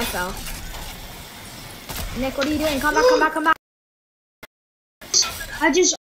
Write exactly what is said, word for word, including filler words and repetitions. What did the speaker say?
I fell. Nick, what are you doing? Come back, come back, come back. I just